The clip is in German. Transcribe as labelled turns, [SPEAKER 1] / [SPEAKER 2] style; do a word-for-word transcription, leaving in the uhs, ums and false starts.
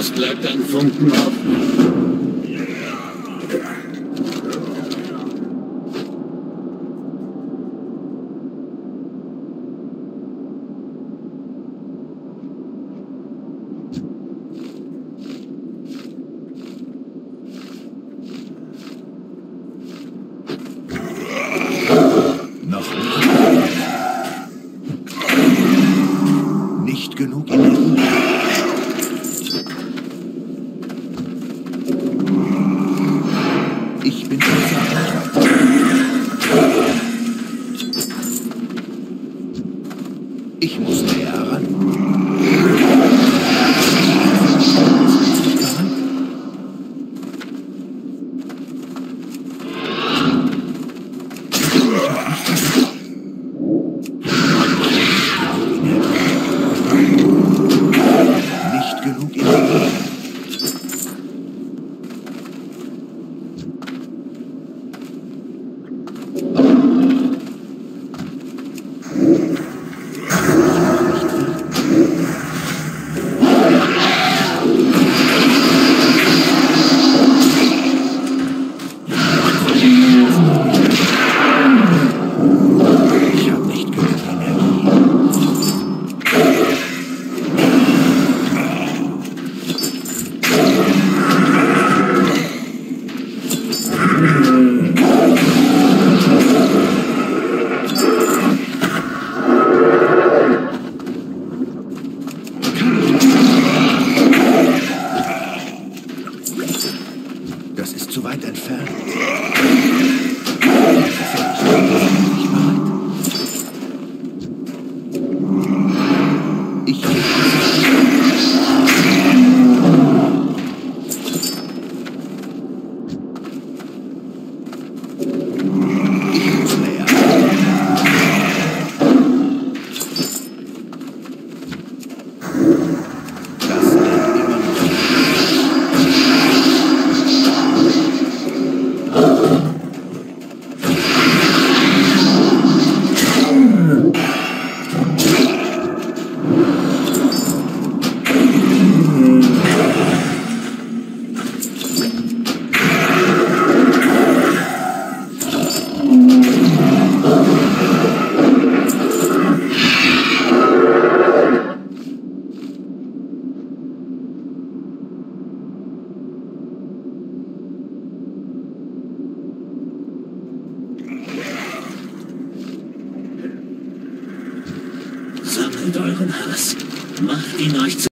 [SPEAKER 1] Es bleibt ein Funken offen.
[SPEAKER 2] Noch nicht genug Energie. Ich bin versagt. Ich muss näher ran. Nicht genug Energie. Das ist zu weit entfernt. Ich bin Ich muss näher. Das ist immer noch.
[SPEAKER 1] Sammelt euren Hass. Macht ihn euch zu